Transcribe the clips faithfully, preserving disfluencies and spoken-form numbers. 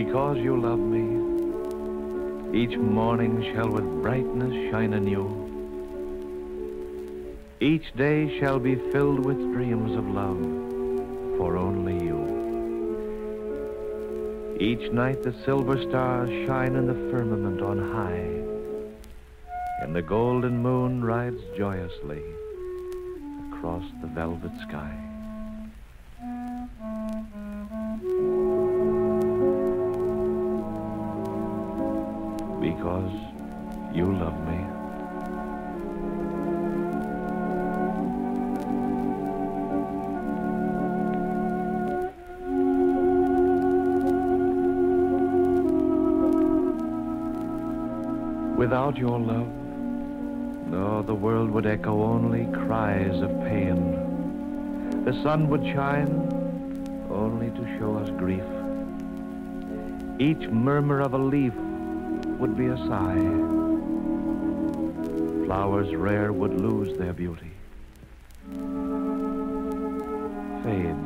Because you love me, each morning shall with brightness shine anew. Each day shall be filled with dreams of love for only you. Each night the silver stars shine in the firmament on high, and the golden moon rides joyously across the velvet sky. Because you love me. Without your love, no, the world would echo only cries of pain. The sun would shine only to show us grief. Each murmur of a leaf would be a sigh. Flowers rare would lose their beauty, fade,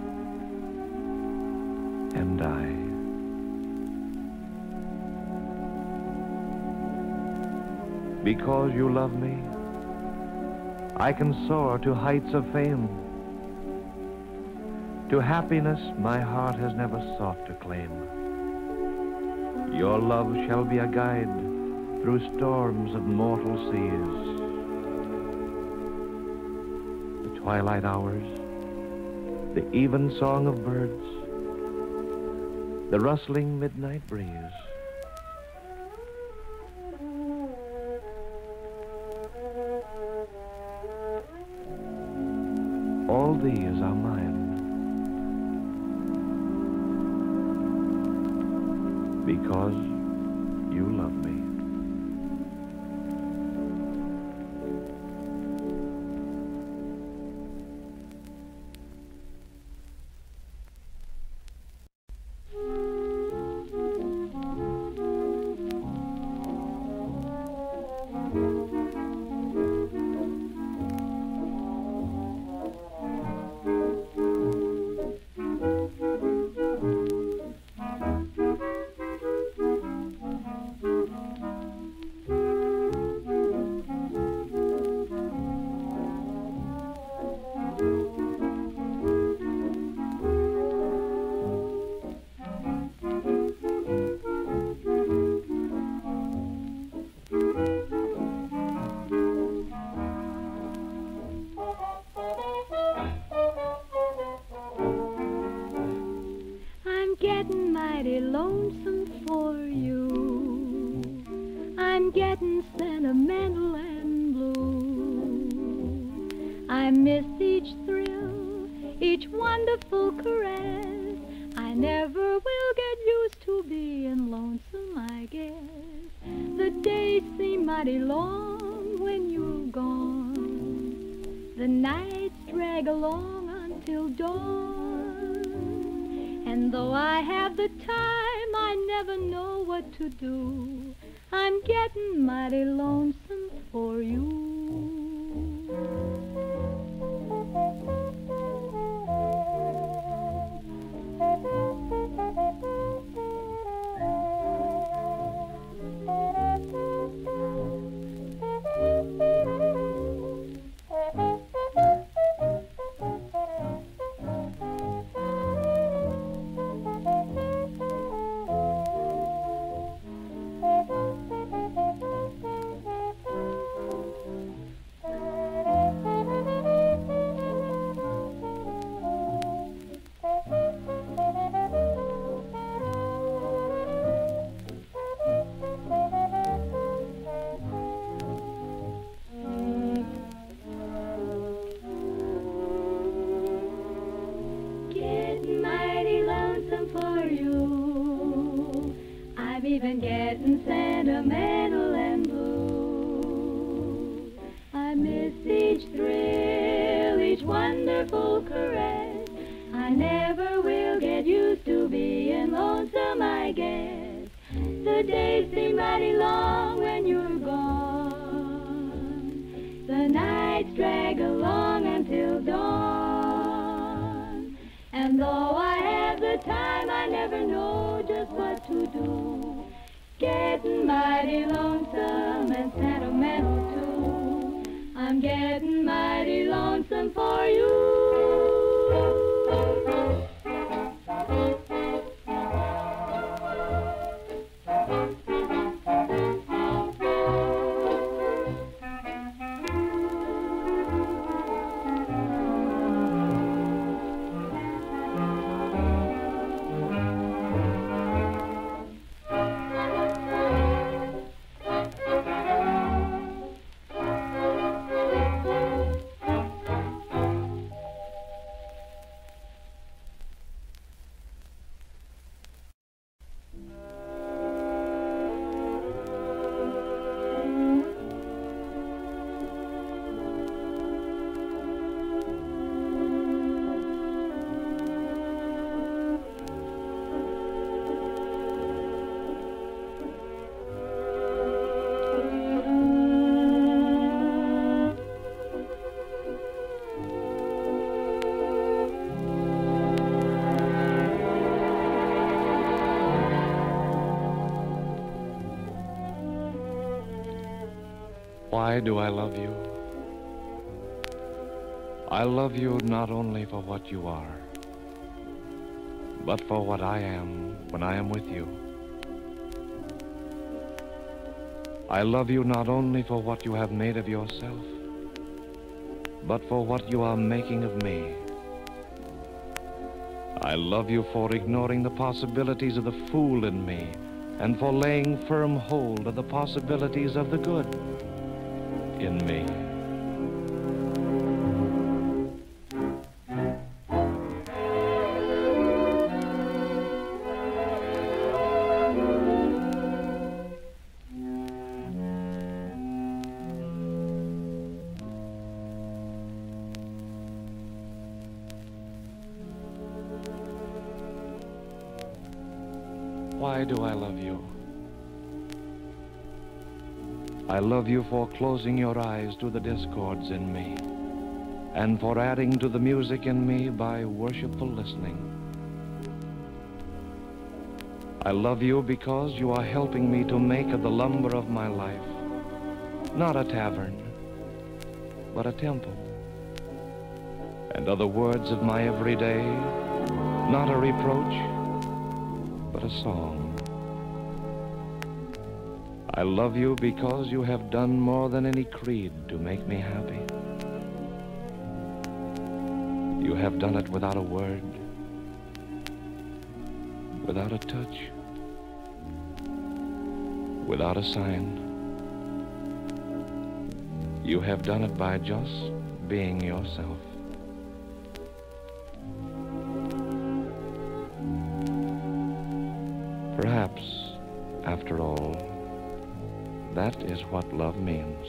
and die. Because you love me, I can soar to heights of fame, to happiness my heart has never sought to claim. Your love shall be a guide through storms of mortal seas. The twilight hours, the even song of birds, the rustling midnight breeze. All these are mine. Because you love me. Getting mighty lonesome for you. I'm getting sentimental and blue. I miss each thrill, each wonderful caress. I never will get used to being lonesome, I guess. The days seem mighty long when you're gone. The nights drag along until dawn. And though I have the time, I never know what to do. I'm getting mighty lonesome for you. Even getting sentimental and blue. I miss each thrill, each wonderful caress. I never will get used to being lonesome, I guess. The days seem mighty long when you're gone. The nights drag along until dawn. And though I have the time I never know just what to do. Getting mighty lonesome and sentimental too. I'm getting mighty lonesome for you. Why do I love you? I love you not only for what you are, but for what I am when I am with you. I love you not only for what you have made of yourself, but for what you are making of me. I love you for ignoring the possibilities of the fool in me and for laying firm hold of the possibilities of the good in me. Why do I love you? I love you for closing your eyes to the discords in me and for adding to the music in me by worshipful listening. I love you because you are helping me to make of the lumber of my life not a tavern, but a temple, and of the words of my everyday not a reproach, but a song. I love you because you have done more than any creed to make me happy. You have done it without a word, without a touch, without a sign. You have done it by just being yourself. Perhaps, after all, that is what love means.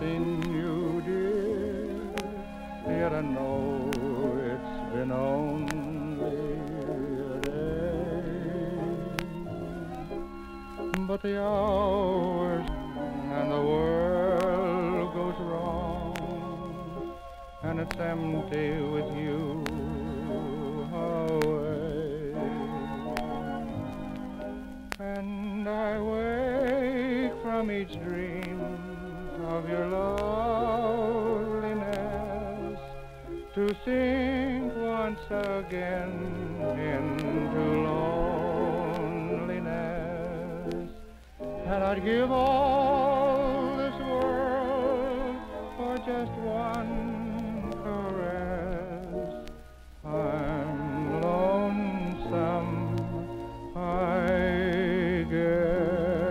seen you, dear, yet I know it's been only a day. But the hours and the world goes wrong, and it's empty with you away. And I wake from each dream of your loveliness to sink once again into loneliness. And I'd give all this world for just one caress. I'm lonesome, I guess.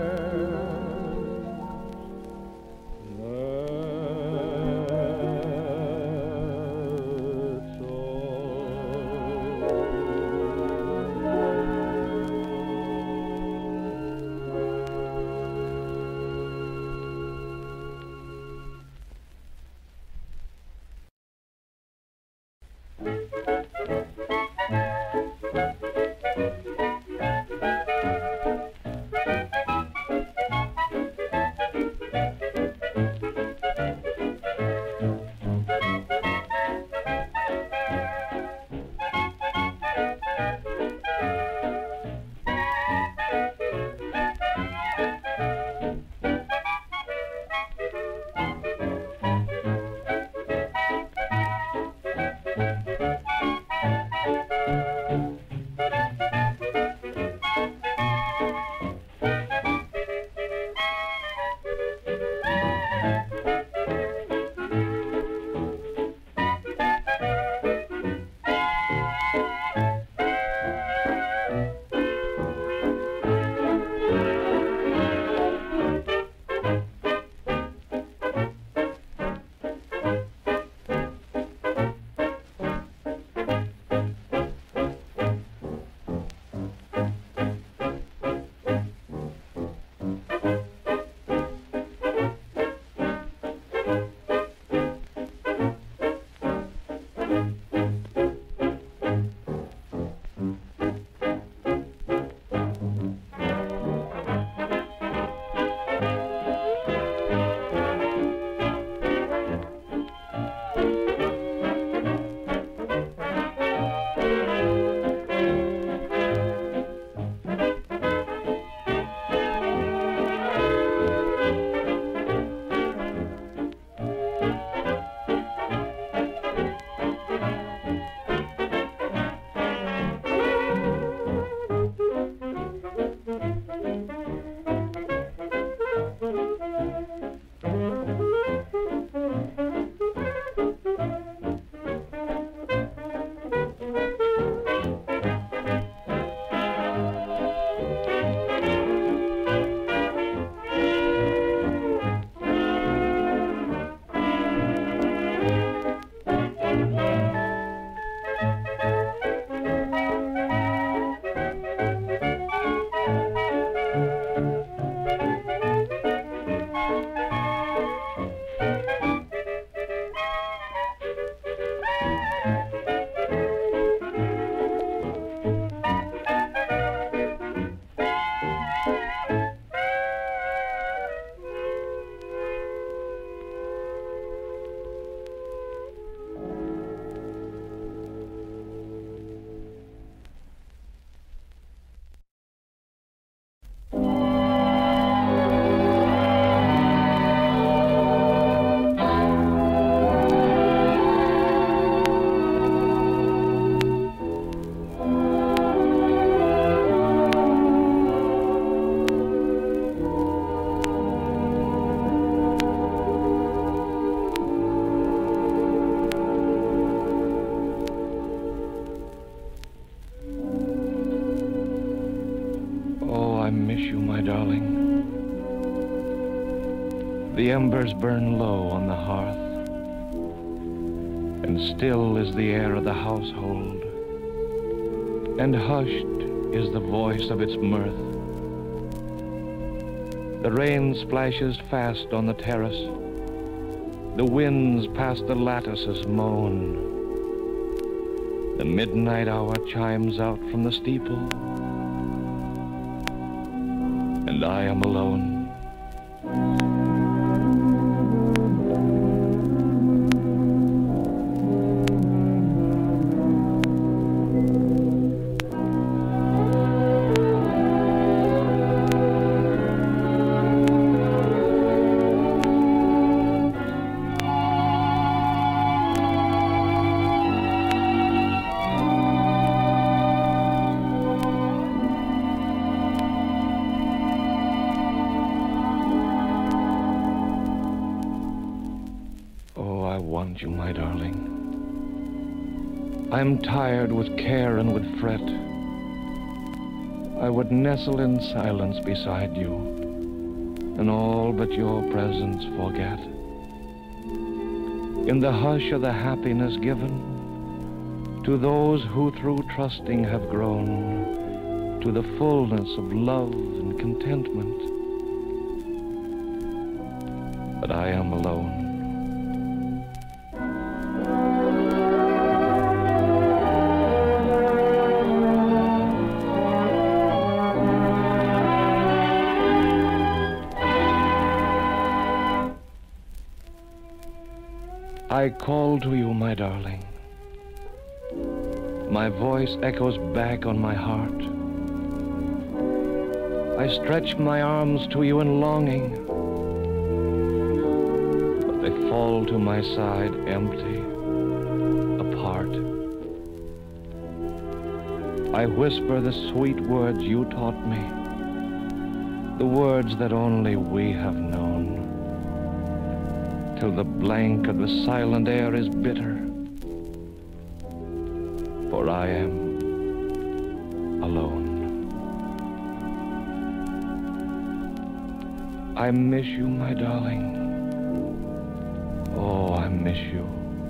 The embers burn low on the hearth, and still is the air of the household, and hushed is the voice of its mirth. The rain splashes fast on the terrace, The winds past the lattices moan. The midnight hour chimes out from the steeple, and I am alone. You, my darling. I'm tired with care and with fret. I would nestle in silence beside you, and all but your presence forget. In the hush of the happiness given to those who through trusting have grown to the fullness of love and contentment. But I am alone. I call to you, my darling. My voice echoes back on my heart. I stretch my arms to you in longing, but they fall to my side empty, apart. I whisper the sweet words you taught me, the words that only we have known, till the blank of the silent air is bitter, for I am alone. I miss you, my darling. Oh, I miss you.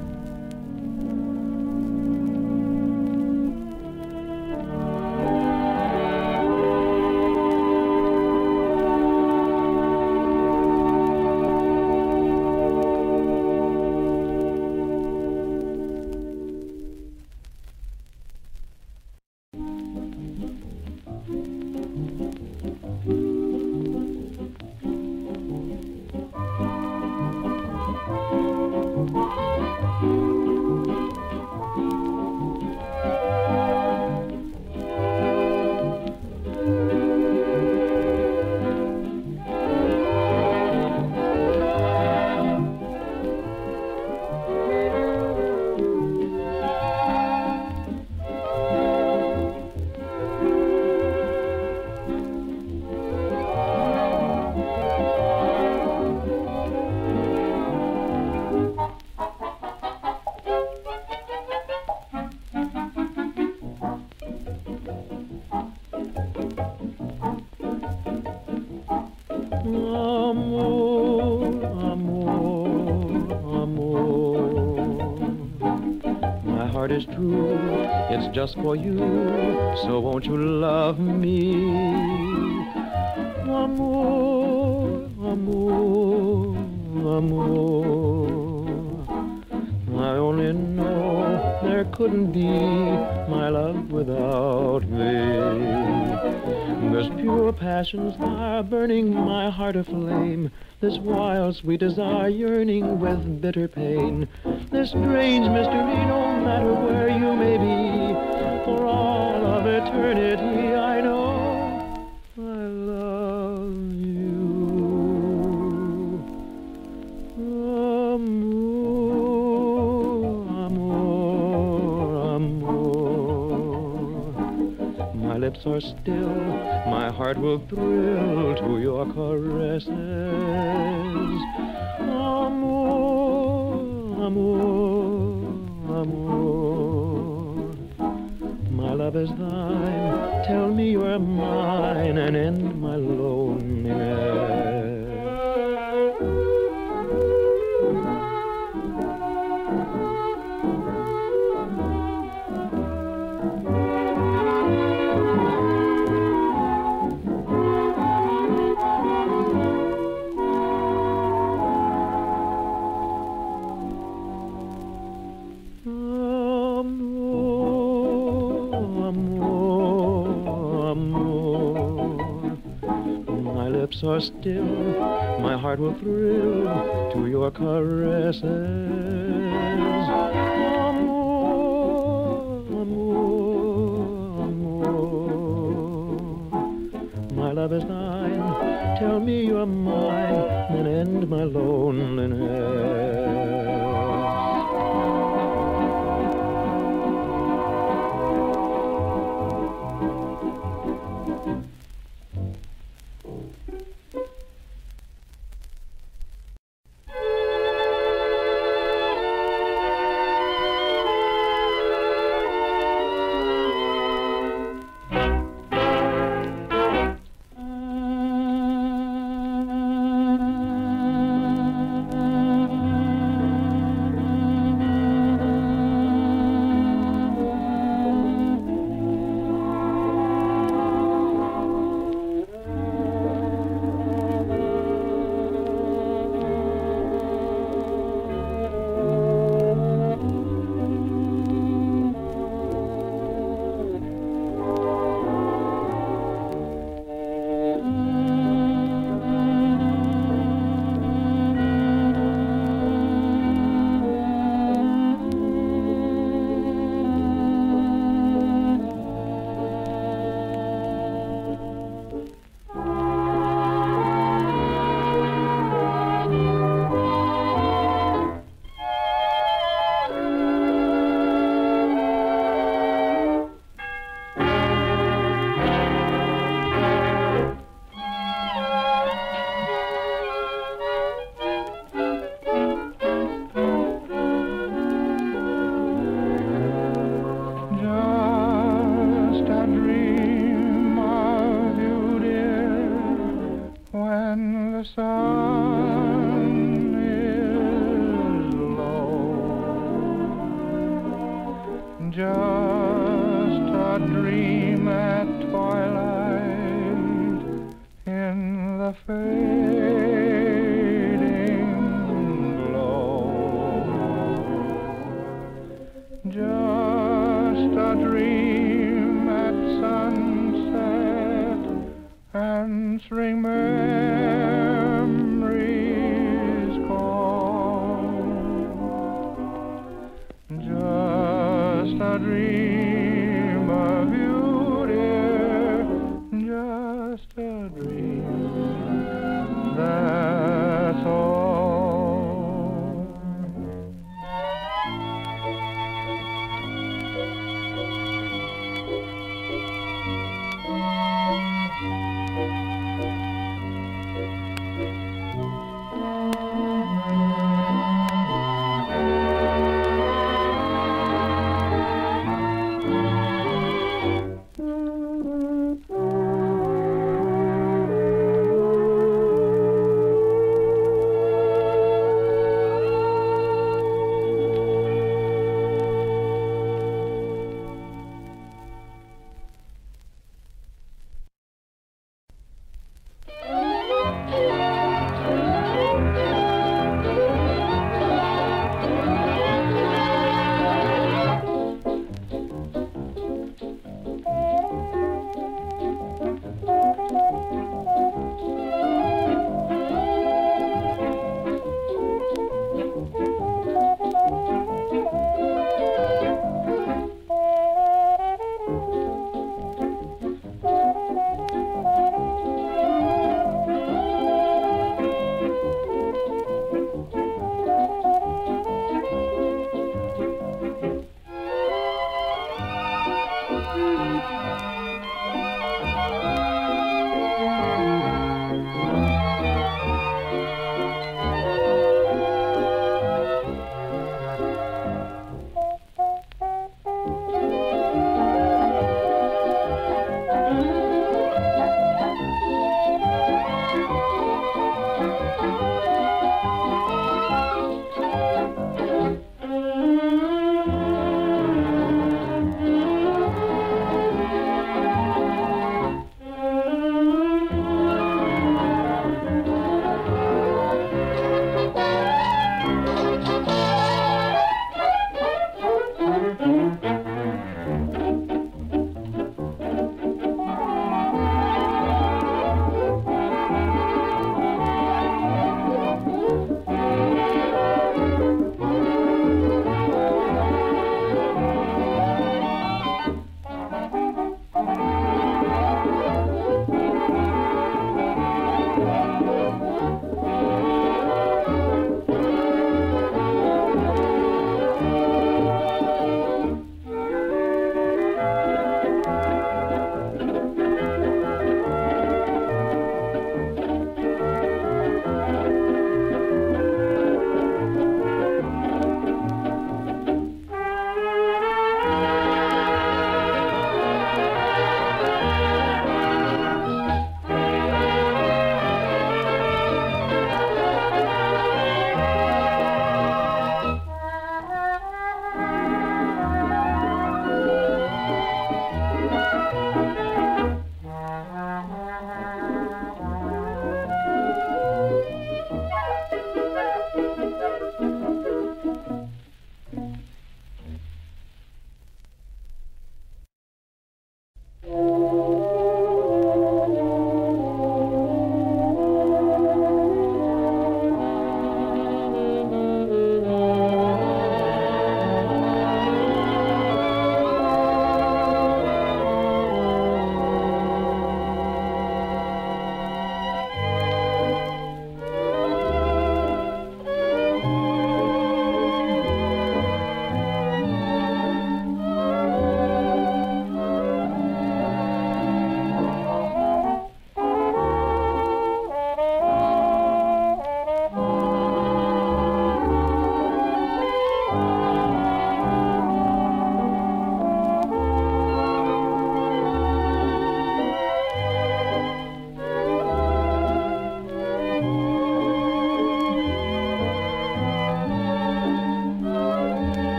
Is true, it's just for you, so won't you love me? Amor, amor, amor. I only know there couldn't be my love without me. This pure passion's fire burning my heart aflame, this wild sweet desire yearning with bitter pain, this strange mystery no matter where you may be, for all of eternity I know I love you. Amor, amor, amor. My lips are still, my heart will thrill to your caresses. Amor, amor, amor. My love is thine, tell me you're mine and end my loneliness. lips are still, my heart will thrill to your caresses. Amour, amour, amour. My love is thine, tell me you're mine, then end my loneliness. Just a dream at twilight in the fading glow. Just a dream at sunset, answering memories call. Just a dream of you, dear, just a dream, that's all.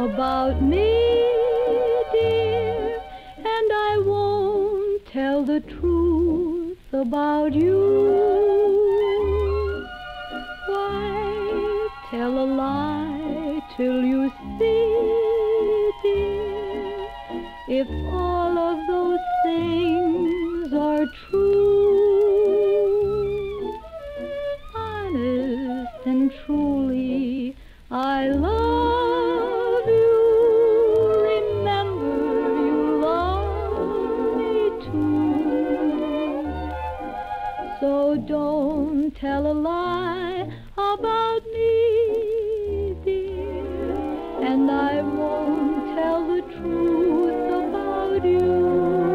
about me, dear, and I won't tell the truth about you. Why tell a lie till you see, dear, if all of those things are true? Honest and truly, I love you. Remember, you love me too. So don't tell a lie about me, dear, and I won't tell the truth about you.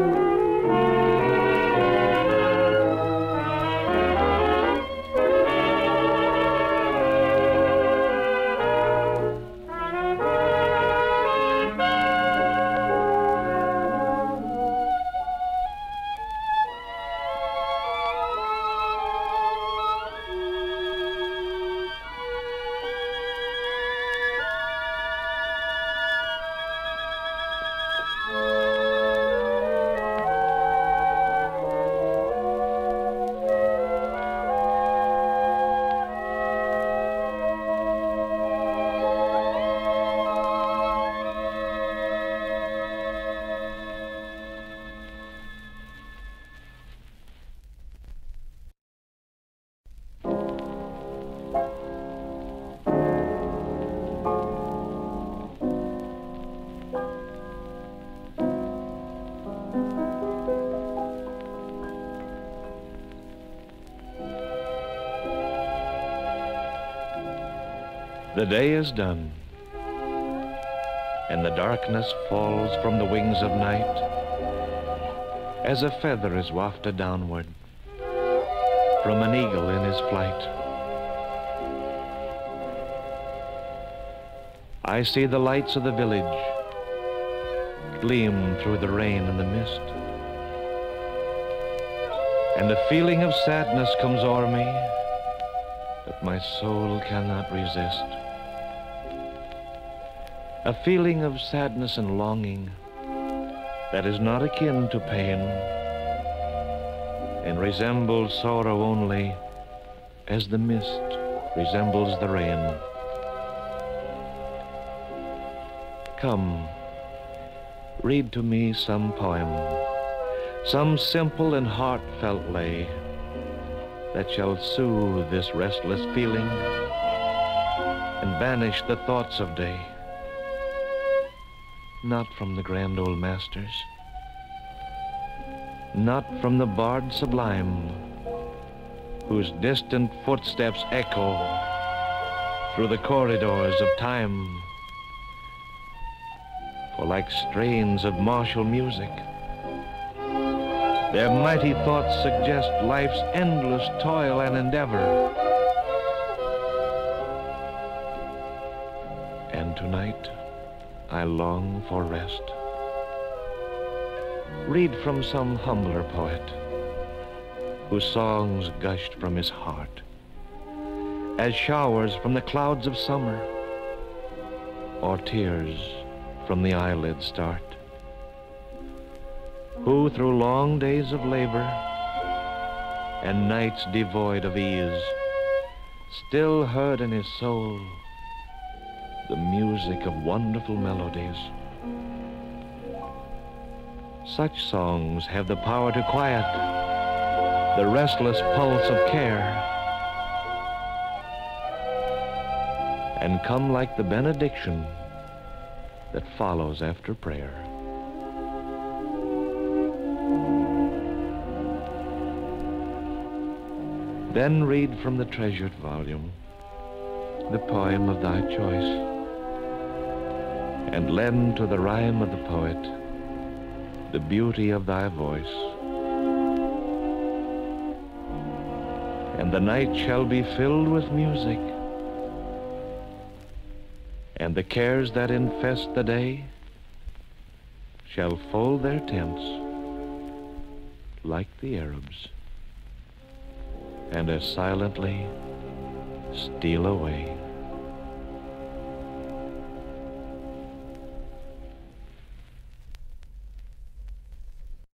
The day is done, and the darkness falls from the wings of night as a feather is wafted downward from an eagle in his flight. I see the lights of the village gleam through the rain and the mist, and a feeling of sadness comes o'er me that my soul cannot resist. A feeling of sadness and longing that is not akin to pain and resembles sorrow only as the mist resembles the rain. Come, read to me some poem, some simple and heartfelt lay that shall soothe this restless feeling and banish the thoughts of day. Not from the grand old masters, not from the bard sublime, whose distant footsteps echo through the corridors of time. For like strains of martial music, their mighty thoughts suggest life's endless toil and endeavor. And tonight, I long for rest. Read from some humbler poet, whose songs gushed from his heart as showers from the clouds of summer, or tears from the eyelids start, who through long days of labor and nights devoid of ease still heard in his soul the music of wonderful melodies. Such songs have the power to quiet the restless pulse of care and come like the benediction that follows after prayer. Then read from the treasured volume the poem of thy choice, and lend to the rhyme of the poet the beauty of thy voice. And the night shall be filled with music, and the cares that infest the day shall fold their tents like the Arabs, and as silently steal away.